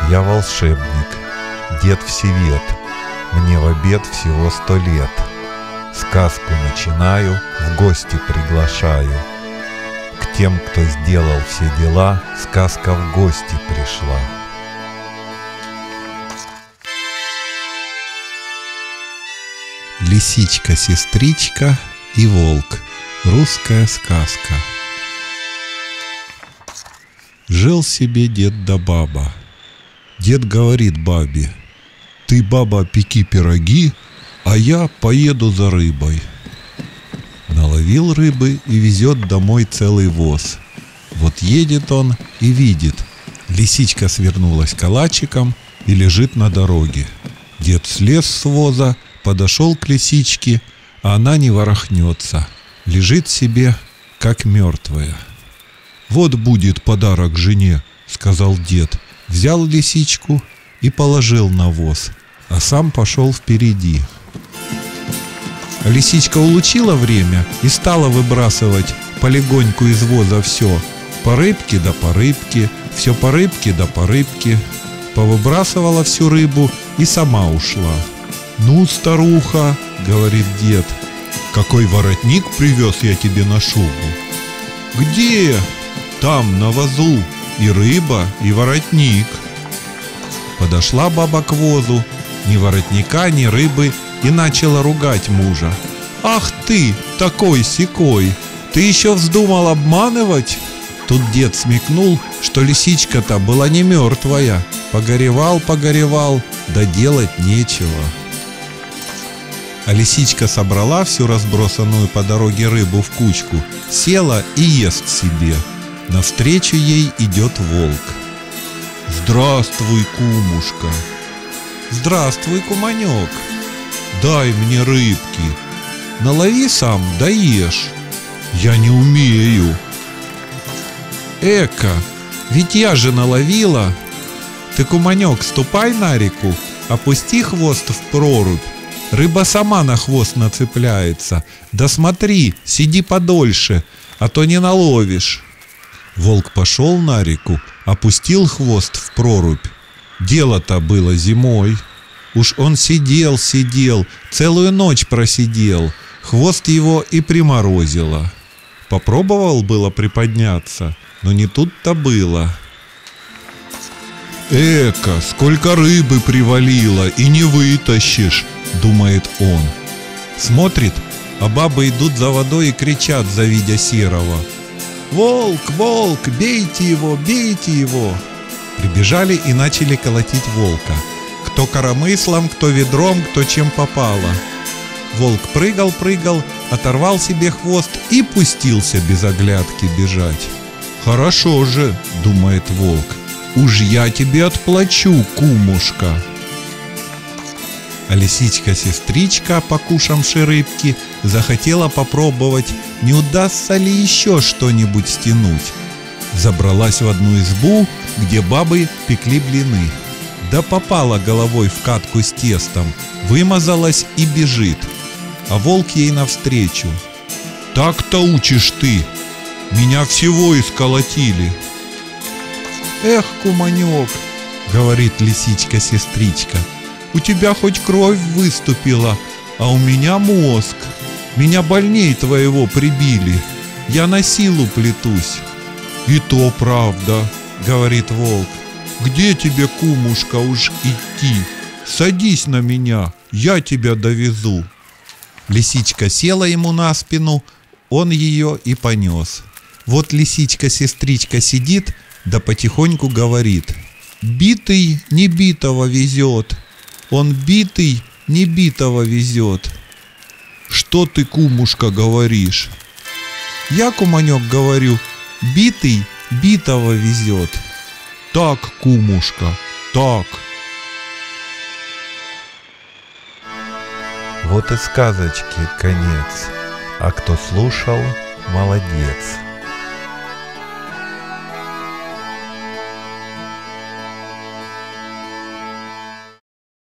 Я волшебник, дед Всевет, мне в обед всего 100 лет. Сказку начинаю, в гости приглашаю. К тем, кто сделал все дела, сказка в гости пришла. Лисичка, сестричка и волк. Русская сказка. Жил себе дед да баба. Дед говорит бабе: ты, баба, пеки пироги, а я поеду за рыбой. Наловил рыбы и везет домой целый воз. Вот едет он и видит: лисичка свернулась калачиком и лежит на дороге. Дед слез с воза, подошел к лисичке, а она не ворохнется, лежит себе, как мертвая. «Вот будет подарок жене», — сказал дед, взял лисичку и положил на воз, а сам пошел впереди. А лисичка улучила время и стала выбрасывать полегоньку из воза все, по рыбке да по рыбке, все по рыбке да по рыбке, повыбрасывала всю рыбу и сама ушла. «Ну, старуха, — говорит дед, — какой воротник привез я тебе на шубу?» «Где?» «Там, на возу, и рыба, и воротник». Подошла баба к возу, ни воротника, ни рыбы, и начала ругать мужа. «Ах ты, такой-сякой, ты еще вздумал обманывать?» Тут дед смекнул, что лисичка-то была не мертвая. Погоревал, да делать нечего. А лисичка собрала всю разбросанную по дороге рыбу в кучку, села и ест себе. Навстречу ей идет волк. «Здравствуй, кумушка!» «Здравствуй, куманек!» «Дай мне рыбки!» «Налови сам, да ешь!» «Я не умею!» «Эка, ведь я же наловила!» «Ты, куманек, ступай на реку, опусти хвост в прорубь, рыба сама на хвост нацепляется. Да смотри, сиди подольше, а то не наловишь». Волк пошел на реку, опустил хвост в прорубь. Дело-то было зимой. Уж он сидел, целую ночь просидел, хвост его и приморозило. Попробовал было приподняться, но не тут-то было. «Эка, сколько рыбы привалило, и не вытащишь!» — думает он. Смотрит, а бабы идут за водой и кричат, завидя серого: «Волк, волк, бейте его, бейте его!» Прибежали и начали колотить волка. Кто коромыслом, кто ведром, кто чем попало. Волк прыгал, оторвал себе хвост и пустился без оглядки бежать. «Хорошо же, — думает волк, — уж я тебе отплачу, кумушка!» А лисичка-сестричка, покушавши рыбки, захотела попробовать, не удастся ли еще что-нибудь стянуть. Забралась в одну избу, где бабы пекли блины. Да попала головой в катку с тестом, вымазалась и бежит. А волк ей навстречу: «Так-то учишь ты! Меня всего исколотили!» «Эх, куманек, — говорит лисичка-сестричка, — у тебя хоть кровь выступила, а у меня мозг. Меня больней твоего прибили, я на силу плетусь». «И то правда, — говорит волк, — где тебе, кумушка, уж идти? Садись на меня, я тебя довезу». Лисичка села ему на спину, он ее и понес. Вот лисичка-сестричка сидит, да потихоньку говорит: «Битый не битого везет, он битый не битого везет». «Что ты, кумушка, говоришь?» «Я, куманек, говорю, битый битого везет». «Так, кумушка, так». Вот и сказочки конец, а кто слушал, молодец.